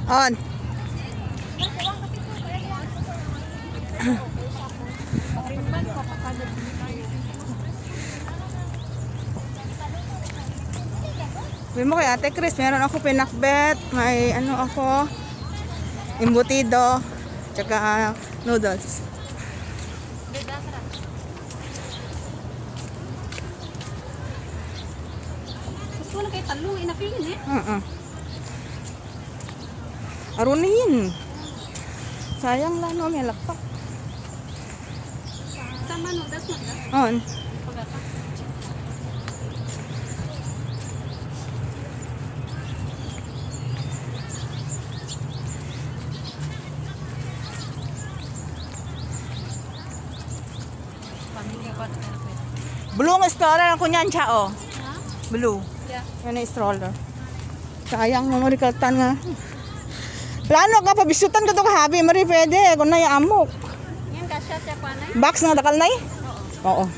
On. Sabi mo kay Ate Chris, meron ako pinakbet, may ano ako, embutido, tsaka noodles. Gusto wala kayo talong, inapilin eh. Arunin. Sayang lang no, may lakpak. Sama noodles mo na? On. Blue ang stroller ako niyan siya, oh. Blue. Yeah. Yan ang stroller. Sayang mo rikatan nga. Plano ka pabisutan ko to kahabi, mari pwede kung na amok. Yan kasya siya pa na. Box nga dakal nay? Oo.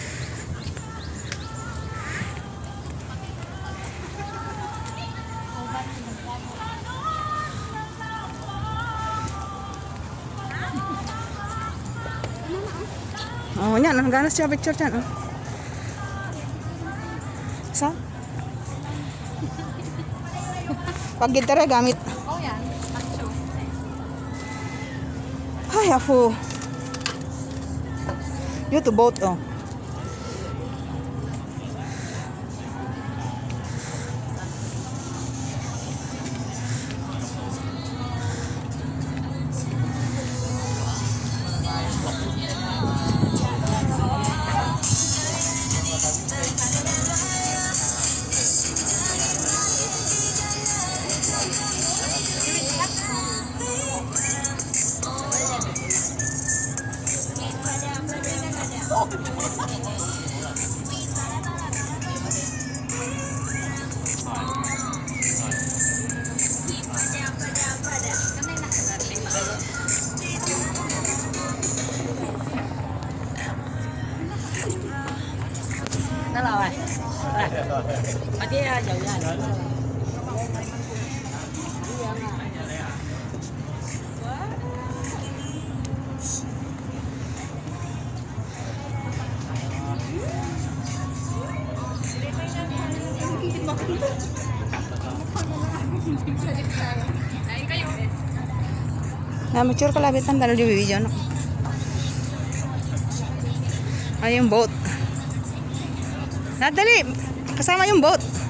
Oh, yan ang ganas siya picture diyan, oh. Sa? Pag gitara gamit. Oh yan. Pancho. Ay, afu. You to boat, oh. Đó rồi. Ở cái dầu ra. Na mature kalabitan dalo di video no. Ay yung boat. Nadali kasama yung boat.